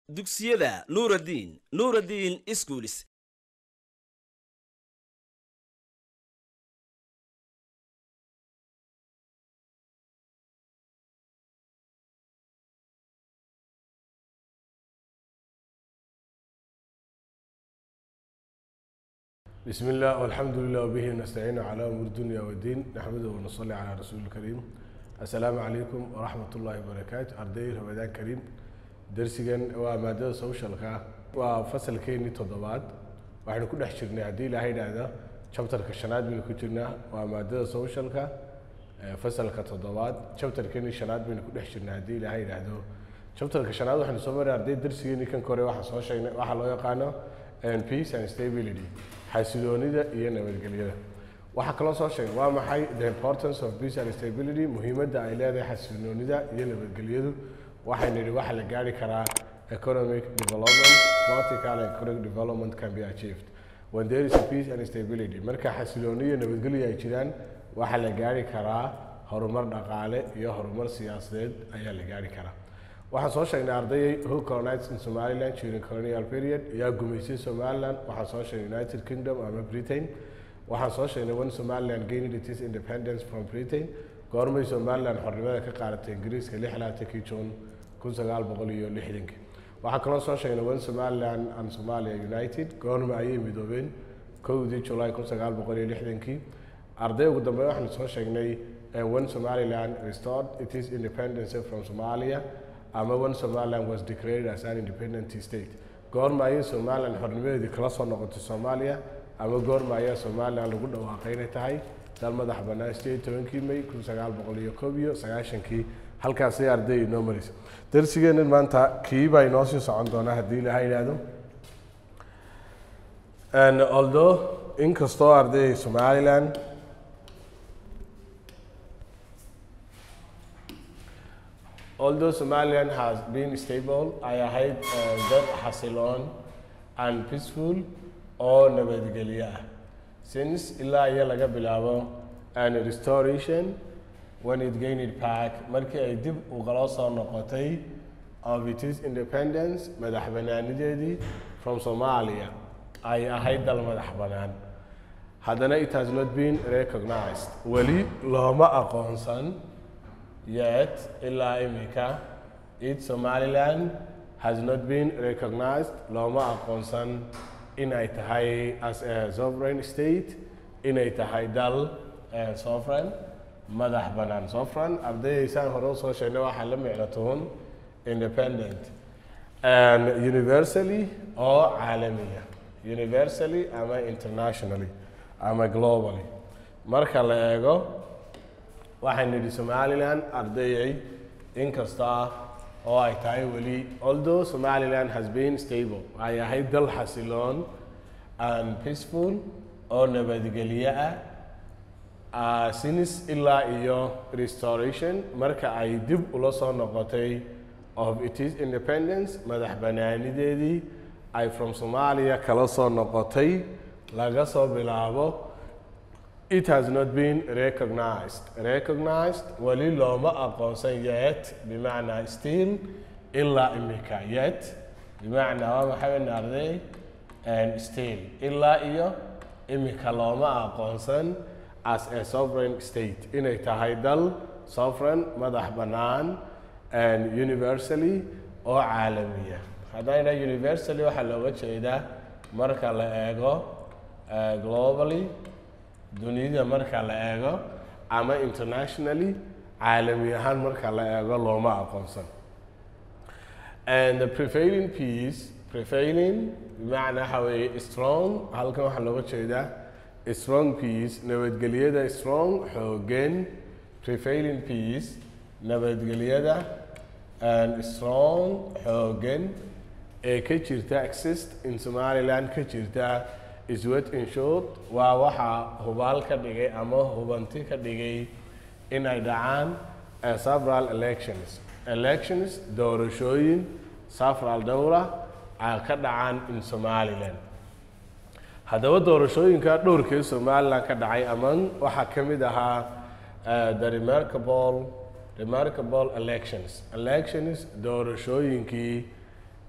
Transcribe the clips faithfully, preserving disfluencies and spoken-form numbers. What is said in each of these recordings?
dugsiyada Nuruddin Nuruddin Schools بسم الله والحمد لله وبه نستعين على أمور الدنيا والدين نحمده ونصلي على رسول الكريم السلام عليكم ورحمة الله وبركاته أردي رمضان كريم درسيا ومادة سوشيال كا وفصل كيني تضباط وإحنا كنا حشرنا عدي لهيدا هذا شابتر كشناد من كتيرنا ومادة سوشيال كا فصل كتضباط شابتر كيني شناد من كنا حشرنا عدي لهيدا هذا شابتر كشناد وإحنا سوبر أردي درسيا كان كوري واحد سوشيال واحد لو يقانا and peace and stability xasiloonida iyo nabadgelyada waxa kala soo sheegay waa maxay the importance of peace and stability muhiimadda ay leedahay xasiloonida iyo nabadgelyadu waxay niri waxa la gaari karaa economic development political and economic development can be achieved when there is a peace and stability marka xasiloonida iyo nabadgelyo ay jiraan waxa la gaari karaa horumar dhaqaale iyo horumar siyaasadeed ayaa la gaari karaa waxaan soo sheegnay arday who colonized in Somaliland during colonial period yaa gumeysay Somaliland waxaan soo sheegnay United Kingdom ama Britain waxaan soo sheegnay when Somaliland gained its independence from Britain goormay Somaliland xornimada ka qaadatay Ingiriiska lix iyo labaatan June kun sagaal boqol iyo lixdan waxaan kaloo soo sheegnay when Somaliland and Somalia united goorma ayay midoobeen kowdii July kun sagaal boqol iyo lixdan arday ugu dambeeyay waxaan soo sheegnay when Somaliland restored its independence from Somalia ama when Somaliland was declared as an independent state goorma ayay Somaliland xornimadeedii kala soo noqotay Soomaaliya ama goorma ayay Somaliland lagu dhawaaqay inay tahay dal madax bannaan sideed iyo tobankii May kun sagaal boqol iyo koob iyo sagaashan halkaas ay arday inoo maris darsigeena maanta kii baa inoo sii socon doona hadii la yiraahdo and although inkastoo arday Somaliland Although Somaliland has been stable, I had uh, that xasiloon and peaceful or nabadgelyo since ilaa iyo laga bilaabo and restoration when it gained back markii ay dib u qalo soo noqotay of its independence madax banaanideedii from Somalia ay ahayd dal madax banaan haddana it has not been recognized wali looma aqoonsan Yet, illa imika, it Somaliland has not been recognized. Loma aqoonsan inay tahay as a sovereign state, inay tahay dal sovereign, madax bannaan sovereign. Ardaysan hore soo sheegnay waxa la micnatuun independent and universally or caalamiya. Universally ama internationally ama globally. Marka la eego waxaan nidhi Somaliland ardayay inkasta oo ay tahay wali although Somaliland has been stable ay ahayd dal xasiloon and peaceful oo nabadgelyo ah since ilaa iyo restoration marka ay dib ula soo noqotay of its independence madax banaanideedii ay from Somalia kala soo noqotay laga soo bilaabo It has not been recognized. Recognized wali loma aqoonsan yet bimacna still illa imika yet bimacna waa maxay arday and still illa iyo imika loma aqoonsan as a sovereign state inay tahay dal sovereign madax bannaan and universally oo caalamiya haddana universally waxa looga jeedaa marka la eego globally dunida marka la eego ama internationally caalami ahaan marka la eego looma aqoonsan and the prevailing peace prevailing bimacna hawe strong halkan waxa looga jeedaa strong peace nabadgelyada strong xoogan prevailing peace nabadgelyada and strong xoogan ee ka jirta exist in Somaliland ka jirta is what ensured waa waxa hubaal ka dhigay ama hubanti ka dhigay in ay dhacaan several elections elections doorashooyin several dowla ay ka dhacaan in Somaliland haddaba doorashooyinka dhowrkii Somaliland ka dhacay aman waxa kamid ahaa the remarkable remarkable elections elections doorashooyinkii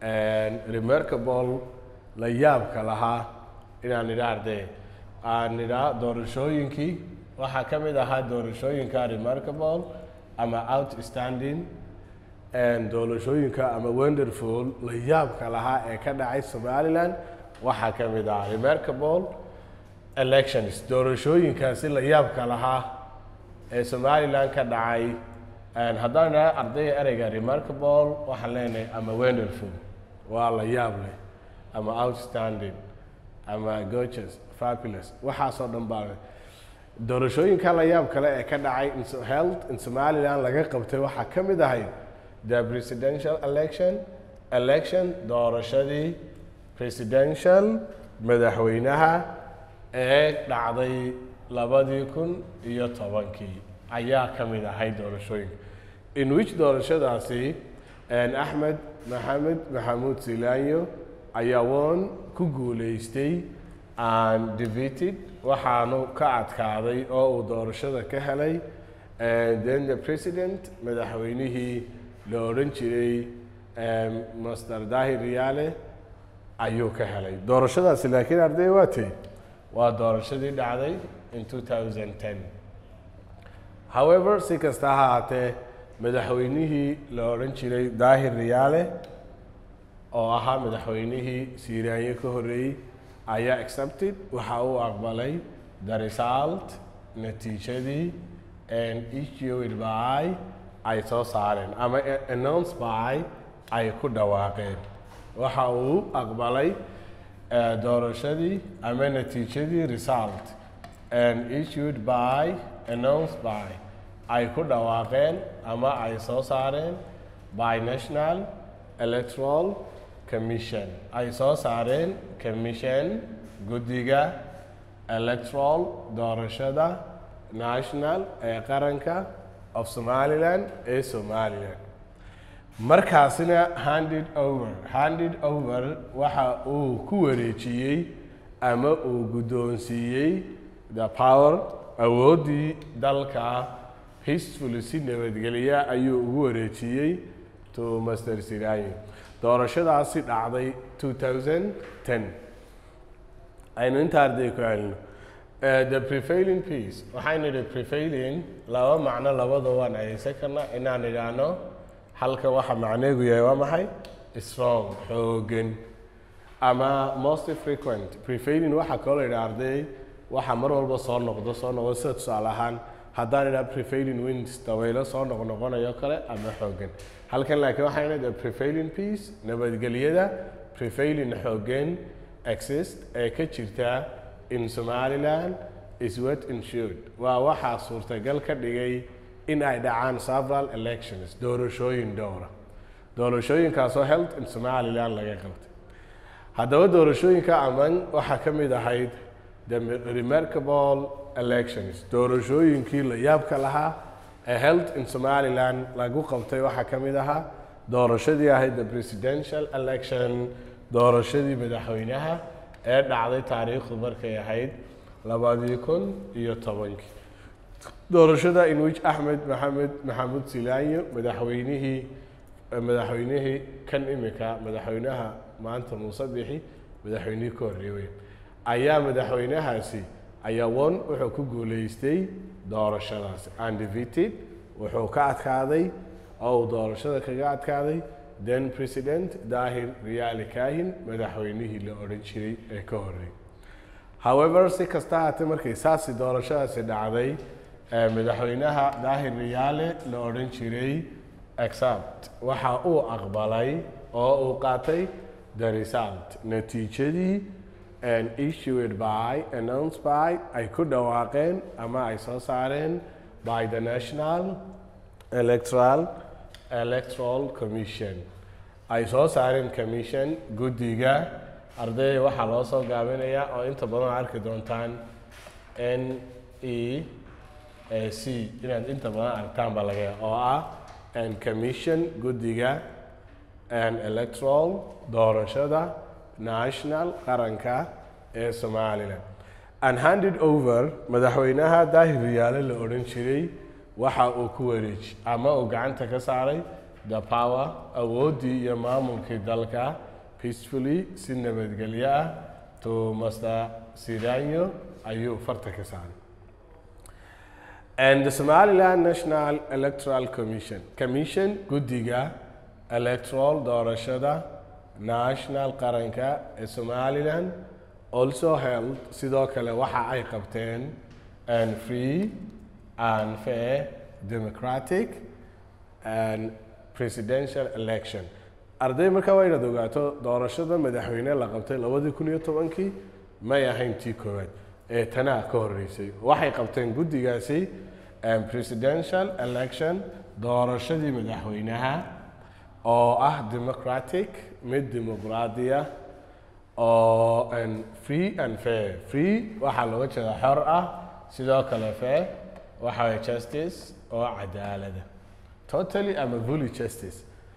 remarkable la yaabka lahaa inaan nidha arday aan nidhaa doorashooyinkii waxaa ka mid ahaa doorashooyinka remarkable ama outstanding doorashooyinka ama wonderful la yaabka lahaa ee ka dhacay Somaliland waxaa ka mid ah remarkable elections doorashooyinkaasi la yaabka lahaa ee Somaliland ka dhacay haddaan nidhaa arday ereyga remarkable waxaan leenahay ama wonderful waa la yaab leh ama outstanding ama gorgeous fabulous waxaasoo dhan baa doorashooyinka la yaab kale ee ka dhacay held in Somaliland laga qabtay waxaa ka mid ahayd the presidential election election doorashadii presidential madaxweynaha ee dhacday labadii kun iyo tobankii ayaa ka mid ahayd doorashooyinka in which doorashadaasi Axmed Maxamed Maxamuud Silaanyo ayaa won ku guuleystay and defeated waxaanu ka adkaaday oo uu doorashada ka helay then the president madaxweynihii la oran jiray Master Dahir Riyaale ayuu ka helay doorashadaasi laakiin arday waatay waa doorashadii dhacday in two thousand ten however si kasta ha ahaatee madaxweynihii la oran jiray Dahir Riyaale oo ahaa madaxweynihii Siiraanyo ka horeeyay ayaa accepted waxa uu aqbalay the result natiijadii and issued by ay soo saareen ama announced by ay ku dhawaaqeen waxa uu aqbalay doorashadii ama natiijadii result and issued by announced by ay ku dhawaaqeen ama ay soo saareen by National Electoral Commission ay soo saareen commission guddiga electoral doorashada national ee qaranka of Somaliland ee Somaliland markaasina handed over handed over waxa uu ku wareejiyey ama uu guddoonsiiyey the power awoodii dalka peacefully si nabadgelya ayuu ugu wareejiyey to Master Silaanyo doorashadaasi dhacday two thousand ten aynu inta arday ku helno the prevailing peace waxaynu idhi prevailing laba macno labada waan ayaysan karnaa inaan idhaahno halka waxa macneegu yahay waa maxay strong xoogan ama most frequent prevailing waxa kaloo idhaa arday waxa mar walba soo noqdo soo noqdo sida tusaale ahaan haddaan idhaa prevailing winds dabaylo soo noqnoqonayo kale ama xoogan halkan laakiin waxayna the prevailing peace nabadgelyada prevailing xoogan exist ee ka jirta in Somaliland is what ensured waa waxa suurtagal ka dhigay in ay dhacaan several elections doorashooyin dhowra doorashooyinkaasoo held in Somaliland laga qabtay haddaba doorashooyinka aman waxaa ka mid ahayd the remarkable elections doorashooyinkii la yaabka lahaa ee held in Somaliland lagu qabtay waxaa ka mid ahaa doorashadii ahayd the presidential election doorashadii madaxweynaha ee dhacday taariikhdu markay ahayd labadii kun iyo tobankii doorashada in which Axmed Maxamed Maxamuud Silaanyo madaxweynihii madaxweynihii kan imika madaxweynaha maanta Muuse Bixi madaxweynihii ka horeeyay ayaa madaxweynahaasi ayaa won wuxuu ku guuleystay doorashadaas and defeated wuxuu ka adkaaday oo doorashada kaga adkaaday then president Dahir Riyaale Kaahin madaxweynihii la oran jiray ee ka horeeyay however si kasta haatee markay saasi doorashadaasi dhacday madaxweynaha Dahir Riyaale la oran jiray accept waxa uu aqbalay oo uu qaatay the result natiijadii and issued by announced by ay ku dhawaaqeen ama ay soo saareen by the National Electoral Electoral Commission ay soo saareen commission guddiga arday waxa loo soo gaabinayaa oo inta badan arki doontaan N E C inaad inta badan aragtaan baa laga oo ah and commission guddiga and electoral doorashada national qaranka ee Somaliland and handed over madaxweynaha Dahir Riyaale la oran jiray waxa uu ku wareejiyay ama uu gacanta ka saaray the power awoodii iyo maamulkii dalka peacefully si nabadgelyo ah to Master Siranyo ayuu farta ka saaray. And the Somaliland National Electoral Commission commission guddiga electoral doorashada national qaranka ee Somaliland also held sidoo kale waxa ay qabteen and free and fair democratic and presidential election. arday marka way radogaato doorashada madaxweyne la qabtay labadii kun iyo tobankii may ahayn tii koowaad ee tana ka horeysay. waxay qabteen guddigaasi and presidential election doorashadii madaxweynaha oo ah democratic mid dimuqraadiya oo and free and fair. free waxa looga jeedaa xor ah, sidoo kale fair waxa way justice oo cadaalada, totally ama fully justice.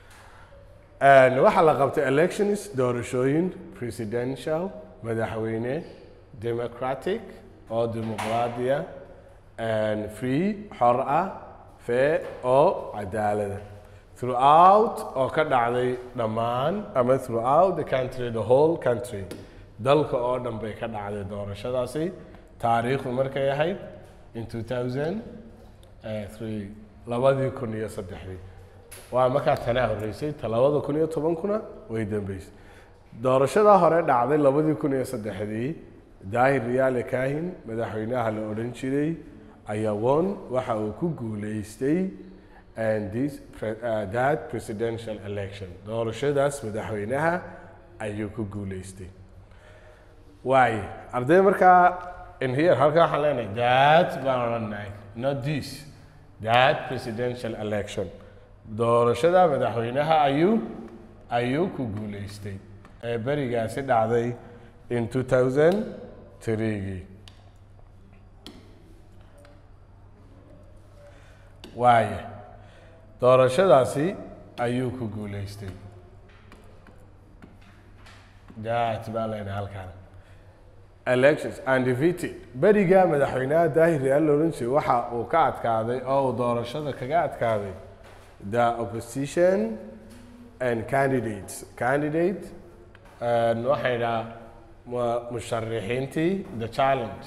and waxa la qabtay elections doorashooyin presidential madaxweyne democratic oo dimuqraadiya and free xor ah, fair oo cadaalada throughout oo ka dhacday dhammaan ama throughout the country the whole country dalka oo dhan bay ka dhacday doorashadaasi. taariikhdu markay ahayd in two thousand three labadii kun iyo saddexdii waa markaa tanaa horeysay ta labada kun iyo tobankuna way dambeysay. doorashada hore dhacday labadii kun iyo saddexdii Daahir Riyaale Kaahin madaxweynaha la odhan jiray ayaa won waxa uu ku guuleystay and this uh, that presidential election doorashadaas madaxweynaha ayuu ku guuleystay. waay arday markaa in here halka waxaan leenahay that baan odhanahay not this that presidential election doorashada madaxweynaha ayuu ayuu ku guuleystay ee berigaasi dhacday in two thousand three. waaye doorashadaasi ayuu ku guuleystay that baa leenahay halkaan elections and defeated. beriga madaxweynaha Daahir Riyaale la odhan jiray waxa uu ka adkaaday oo uu doorashada kaga adkaaday the opposition and candidates candidate and waxay dhahaa musharaxiintii the challenge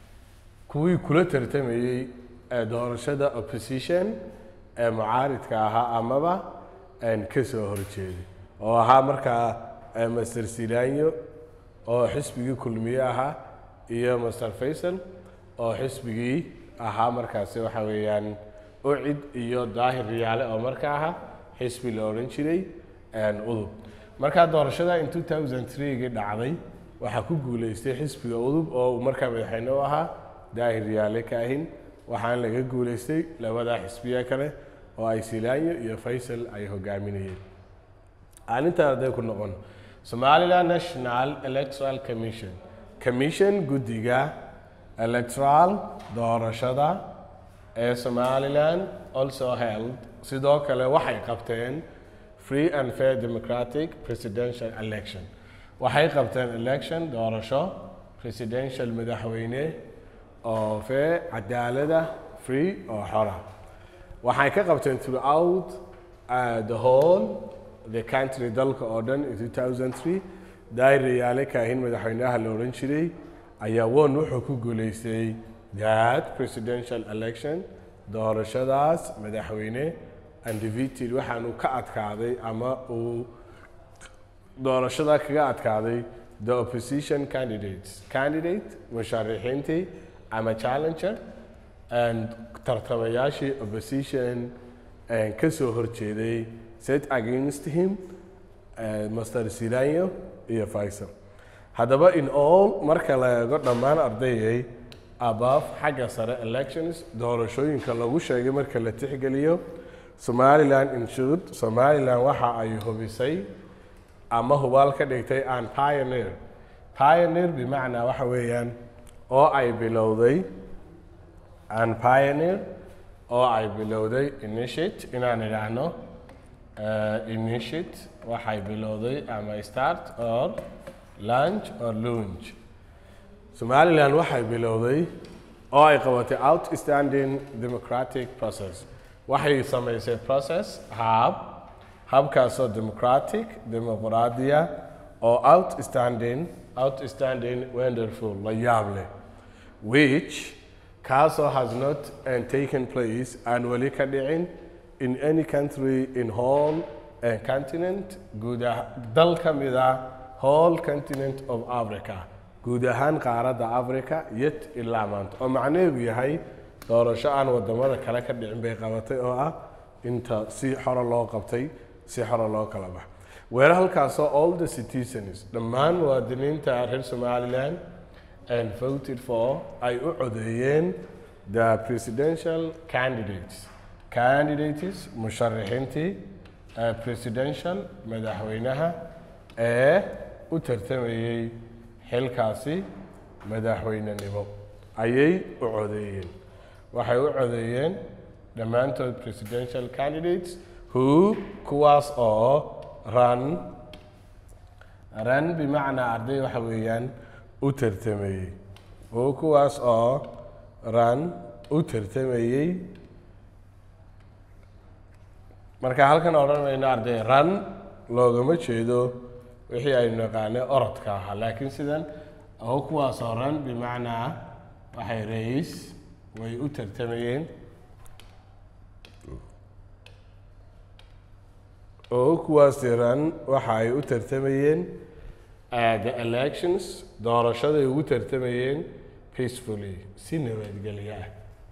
kuwii kula tartamayey ee doorashada opposition ee mucaaridka ahaa amaba ka soo horjeeday oo ahaa markaa Master Siranyo oo xisbigii kulmiye ahaa iyo Master Faisal oo xisbigii ahaa markaasi waxa weeyaan ucid iyo Daahir Riyaale oo markaa ahaa xisbi la odhan jiray udub. markaa doorashada in two thousand three gii dhacday waxaa ku guuleystay xisbiga udub oo markaa madaxweyne u ahaa Daahir Riyaale Kaahin, waxaan laga guuleystay labada xisbiya kale oo ay Siranyo iyo Faisal ay hogaaminayeen. aaninta haday ku noqon Somaliland National Electoral Commission commission guddiga electoral doorashada ee Somaliland also held sidoo kale waxay qabteen free and fair democratic presidential election. waxay qabteen election doorasho presidential madaxweyne oo fair cadaalada free oo xor ah. waxay ka qabteen throughout uh, the whole the country dalka oo dhan in two thousand three. Daahir Riyaale Kaahin madaxweynaha la odhan jiray ayaa won wuxuu ku guuleystay that presidential election doorashadaas madaxweyne and defeated waxaanu ka adkaaday ama uu doorashada kaga adkaaday the opposition candidates candidate musharaxiintii ama challenger and tartamayaashii opposition ka soo horjeeday set against him uh, Master Siranyo iyo Faisal. haddaba in all marka la eego dhammaan ardayay above xagga sare elections doorashooyinka lagu sheegay marka la tixgeliyo Somaliland ensured Somaliland waxa ay hubisay ama hubaal ka dhigtay aan pioneer pioneer bimacnaa waxa weeyaan oo ay bilowday aan pioneer oo ay bilowday initiate inaan idhaahno uh, initiate waxay bilowday ama start or launch or launch. Somaliland waxay bilowday oo ay qabatay outstanding democratic process waxay samaysay process hab habkaasoo democratic dimuqraadiya oo outstanding outstanding wonderful la yaab leh which kaasoo has not uh, taken place aan weli ka dhicin in any country in whole uh, continent guud dal ka mid ah whole continent of Africa guud ahaan qaaradda Africa yet ilaa maanta oo macnaheedu yahay doorasho aan wadamada kale ka dhicin bay qabatay oo ah inta si xor loo qabtay si xor loo kala bax weer halkaasoo all the citizens dhammaan muwaadiniinta reer Somaliland and voted for ay u codeeyeen the presidential candidates candidates musharaxiintii uh, presidential madaxweynaha ee u tartamayay xilkaasi madaxweynenimo ayay u codeeyeen waxay u codeeyeen dhammaantood presidential candidates who kuwaas oo run run bimacnaa arday waxa weeyaan u tartamayay oo kuwaas oo run u tartamayay marka halkan odhanayna arday run loogama jeedo wixii aynu naqaanay orodka ahaa laakiin sidan oo kuwaas oo run bimacnaa waxay rays way u tartamayeen oo kuwaas run waxa ay u tartamayeen the elections doorashaday ugu tartamayeen peacefully si nabadgelyo ah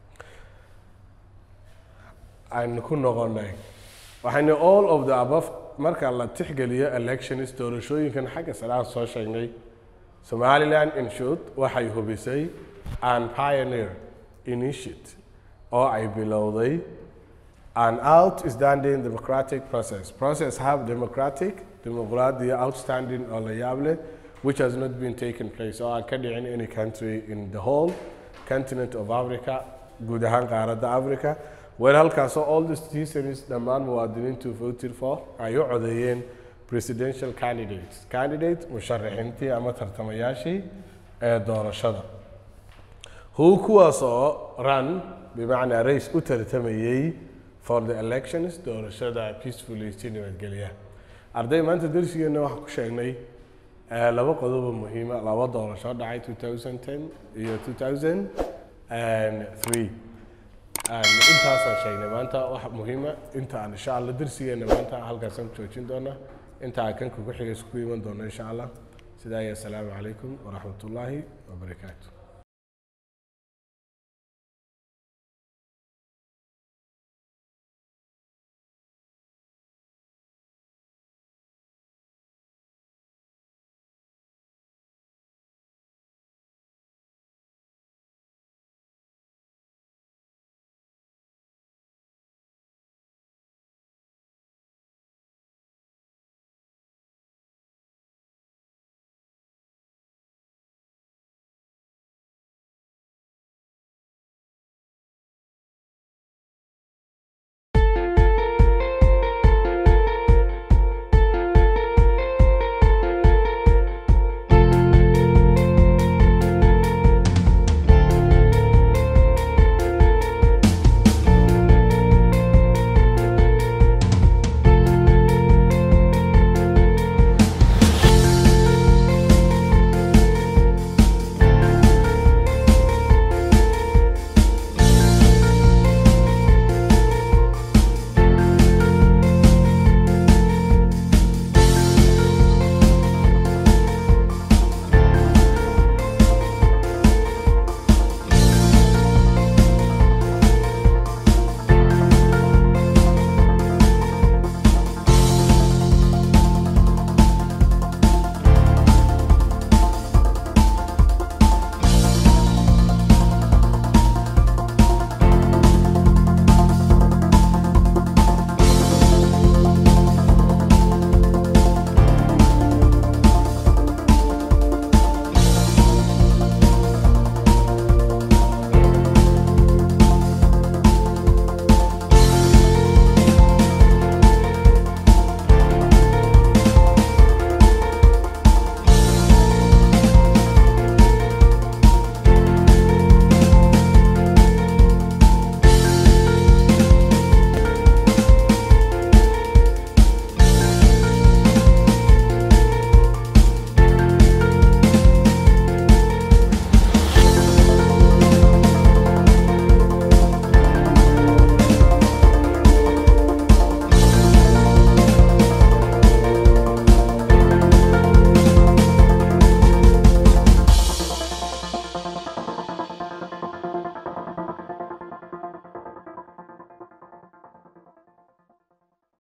aynu ku noqonay waxayna all of the above marka la tixgeliyo elections doorashooyinkan xagga salaad soo sheegnay Somaliland in short waxay hubisay an pioneer initiative oo ay bilowday an outstanding democratic process process have democratic democracy outstanding oo la yaab leh which has not been taken place or can in any country in the whole continent of Africa guud ahaan qaaradda Africa where halkaasoo all the citizens dhammaan muwaadiniintu voted for ay u codeeyeen presidential candidates candidate musharaxiintii ama tartamayaashii ee doorashada who kuwaasoo run bimacnaa race u tartamayay for the elections doorashada peacefully si nabadgelya arday maanta darsigeena waxaan ku sheegnay laba qodob oo muhiim ah laba doorasho dhacay two thousand ten iyo two thousand three intaas aan sheegnay maanta wax muhiim ah inta aan insha Allah darsigeena maanta halkaas aan joojin doonaa inta kan ku xigay isku iman doona insha Allah sidaa ya salaamu calaykum wa rahmatullaahi wa barakaatuh